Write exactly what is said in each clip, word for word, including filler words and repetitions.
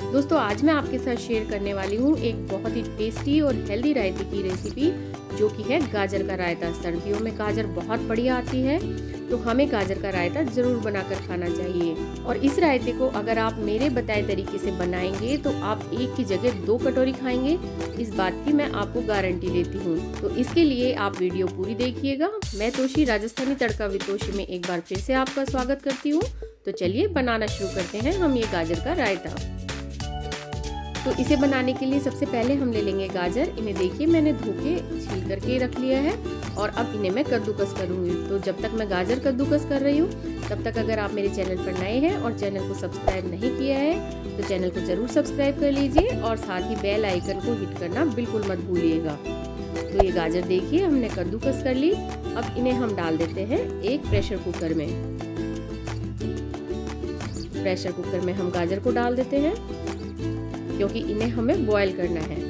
दोस्तों आज मैं आपके साथ शेयर करने वाली हूँ एक बहुत ही टेस्टी और हेल्दी रायते की रेसिपी, जो कि है गाजर का रायता। सर्दियों में गाजर बहुत बढ़िया आती है, तो हमें गाजर का रायता ज़रूर बनाकर खाना चाहिए। और इस रायते को अगर आप मेरे बताए तरीके से बनाएंगे तो आप एक की जगह दो कटोरी खाएंगे, इस बात की मैं आपको गारंटी देती हूँ। तो इसके लिए आप वीडियो पूरी देखिएगा। मैं तोशी राजस्थानी तड़का विद तोशी में एक बार फिर से आपका स्वागत करती हूँ। तो चलिए बनाना शुरू करते हैं हम ये गाजर का रायता। तो इसे बनाने के लिए सबसे पहले हम ले लेंगे गाजर। इन्हें देखिए मैंने धो के छील करके रख लिया है और अब इन्हें मैं कद्दूकस करूंगी। तो जब तक मैं गाजर कद्दूकस कर रही हूँ तब तक अगर आप मेरे चैनल पर नए हैं और चैनल को सब्सक्राइब नहीं किया है तो चैनल को जरूर सब्सक्राइब कर लीजिए और साथ ही बेल आइकन को हिट करना बिल्कुल मत भूलिएगा। तो ये गाजर देखिए हमने कद्दूकस कर ली। अब इन्हें हम डाल देते हैं एक प्रेशर कुकर में। प्रेशर कुकर में हम गाजर को डाल देते हैं क्योंकि इन्हें हमें बॉईल करना है।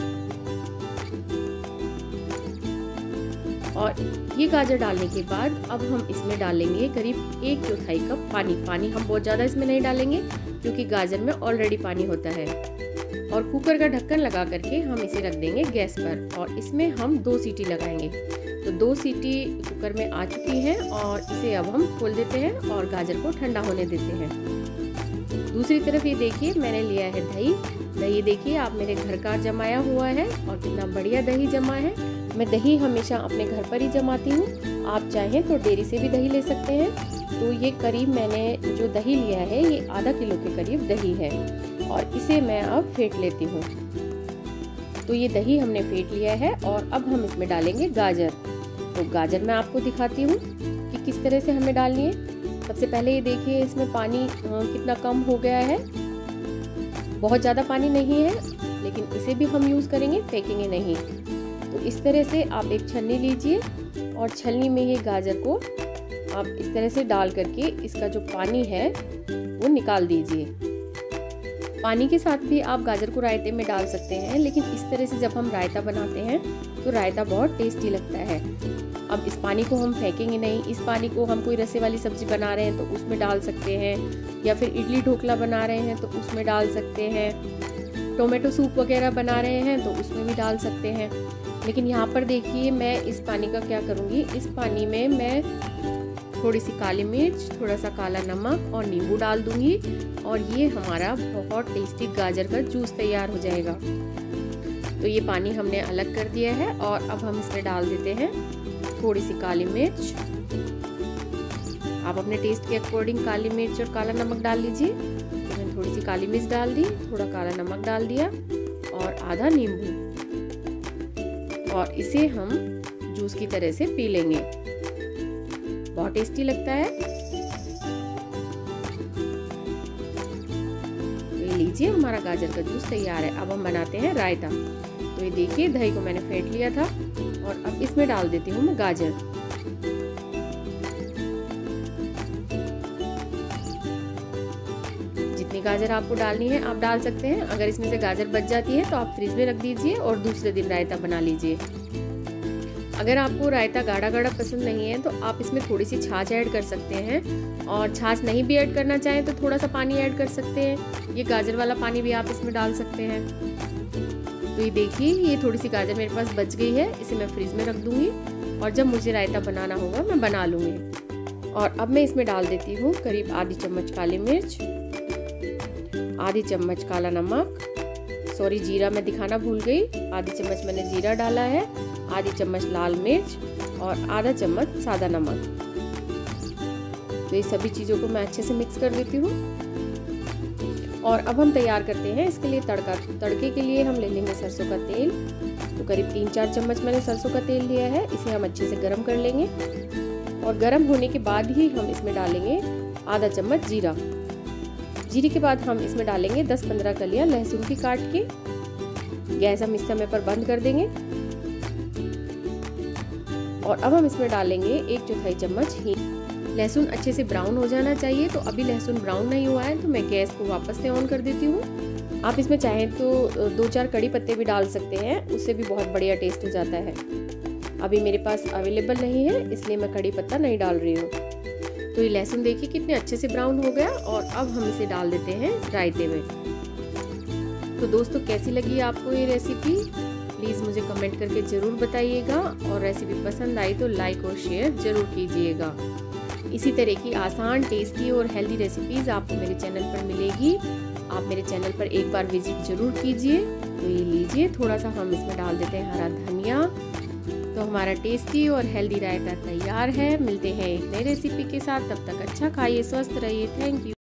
और ये गाजर डालने के बाद अब हम इसमें डालेंगे करीब एक चौथाई कप पानी। पानी हम बहुत ज़्यादा इसमें नहीं डालेंगे क्योंकि गाजर में ऑलरेडी पानी होता है। और कुकर का ढक्कन लगा करके हम इसे रख देंगे गैस पर और इसमें हम दो सीटी लगाएंगे। तो दो सीटी कुकर में आ चुकी हैं और इसे अब हम खोल देते हैं और गाजर को ठंडा होने देते हैं। दूसरी तरफ ये देखिए मैंने लिया है दही। दही देखिए आप मेरे घर का जमाया हुआ है और कितना बढ़िया दही जमा है। मैं दही हमेशा अपने घर पर ही जमाती हूँ, आप चाहें तो डेयरी से भी दही ले सकते हैं। तो ये करीब मैंने जो दही लिया है ये आधा किलो के करीब दही है और इसे मैं अब फेंट लेती हूँ। तो ये दही हमने फेंट लिया है और अब हम इसमें डालेंगे गाजर। तो गाजर मैं आपको दिखाती हूँ कि किस तरह से हमें डालनी है। सबसे पहले ये देखिए इसमें पानी कितना कम हो गया है, बहुत ज़्यादा पानी नहीं है, लेकिन इसे भी हम यूज़ करेंगे, फेंकेंगे नहीं। तो इस तरह से आप एक छलनी लीजिए और छलनी में ये गाजर को आप इस तरह से डाल करके इसका जो पानी है वो निकाल दीजिए। पानी के साथ भी आप गाजर को रायते में डाल सकते हैं, लेकिन इस तरह से जब हम रायता बनाते हैं तो रायता बहुत टेस्टी लगता है। अब इस पानी को हम फेंकेंगे नहीं। इस पानी को हम कोई रसे वाली सब्जी बना रहे हैं तो उसमें डाल सकते हैं, या फिर इडली ढोकला बना रहे हैं तो उसमें डाल सकते हैं, टोमेटो सूप वगैरह बना रहे हैं तो उसमें भी डाल सकते हैं। लेकिन यहाँ पर देखिए मैं इस पानी का क्या करूँगी, इस पानी में मैं थोड़ी सी काली मिर्च, थोड़ा सा काला नमक और नींबू डाल दूंगी और ये हमारा बहुत टेस्टी गाजर का जूस तैयार हो जाएगा। तो ये पानी हमने अलग कर दिया है और अब हम इसमें डाल देते हैं थोड़ी सी काली मिर्च। आप अपने टेस्ट के अकॉर्डिंग काली मिर्च और काला नमक डाल लीजिए। तो मैंने थोड़ी सी काली मिर्च डाल दी, थोड़ा काला नमक डाल दिया और आधा नींबू, और इसे हम जूस की तरह से पी लेंगे। बहुत टेस्टी लगता है। तो ये लीजिए हमारा गाजर का जूस तैयार है। अब हम बनाते हैं रायता। तो ये देखिए दही को मैंने फेंट लिया था और अब इसमें डाल देती हूँ मैं गाजर। जितनी गाजर आपको डालनी है आप डाल सकते हैं। अगर इसमें से गाजर बच जाती है तो आप फ्रिज में रख दीजिए और दूसरे दिन रायता बना लीजिए। अगर आपको रायता गाढ़ा गाढ़ा पसंद नहीं है तो आप इसमें थोड़ी सी छाछ ऐड कर सकते हैं, और छाछ नहीं भी ऐड करना चाहें तो थोड़ा सा पानी ऐड कर सकते हैं। ये गाजर वाला पानी भी आप इसमें डाल सकते हैं। तो ये देखिए ये थोड़ी सी गाजर मेरे पास बच गई है, इसे मैं फ्रिज में रख दूंगी और जब मुझे रायता बनाना होगा मैं बना लूँगी। और अब मैं इसमें डाल देती हूँ करीब आधी चम्मच काली मिर्च, आधी चम्मच काला नमक, सॉरी जीरा मैं दिखाना भूल गई, आधी चम्मच मैंने जीरा डाला है, आधी चम्मच लाल मिर्च और आधा चम्मच सादा नमक। तो ये सभी चीज़ों को मैं अच्छे से मिक्स कर देती हूँ। और अब हम तैयार करते हैं इसके लिए तड़का। तड़के के लिए हम ले लेंगे सरसों का तेल। तो करीब तीन चार चम्मच मैंने सरसों का तेल लिया है, इसे हम अच्छे से गर्म कर लेंगे और गर्म होने के बाद ही हम इसमें डालेंगे आधा चम्मच जीरा। जीरे के बाद हम इसमें डालेंगे दस पंद्रह कलियां लहसुन की काट के। गैस हम इस समय पर बंद कर देंगे और अब हम इसमें डालेंगे एक चौथाई चम्मच हींग। लहसुन अच्छे से ब्राउन हो जाना चाहिए, तो अभी लहसुन ब्राउन नहीं हुआ है तो मैं गैस को वापस से ऑन कर देती हूँ। आप इसमें चाहें तो दो चार कड़ी पत्ते भी डाल सकते हैं, उससे भी बहुत बढ़िया टेस्ट हो जाता है। अभी मेरे पास अवेलेबल नहीं है इसलिए मैं कड़ी पत्ता नहीं डाल रही हूँ। तो ये लहसुन देखिए कितने अच्छे से ब्राउन हो गया और अब हम इसे डाल देते हैं रायते में। तो दोस्तों कैसी लगी आपको ये रेसिपी, प्लीज़ मुझे कमेंट करके ज़रूर बताइएगा, और रेसिपी पसंद आई तो लाइक और शेयर ज़रूर कीजिएगा। इसी तरह की आसान, टेस्टी और हेल्दी रेसिपीज़ आपको मेरे चैनल पर मिलेगी। आप मेरे चैनल पर एक बार विजिट ज़रूर कीजिए। तो ये लीजिए, थोड़ा सा हम इसमें डाल देते हैं हरा धनिया। तो हमारा टेस्टी और हेल्दी रायता तैयार है। मिलते हैं एक नई रेसिपी के साथ, तब तक अच्छा खाइए, स्वस्थ रहिए। Thank you.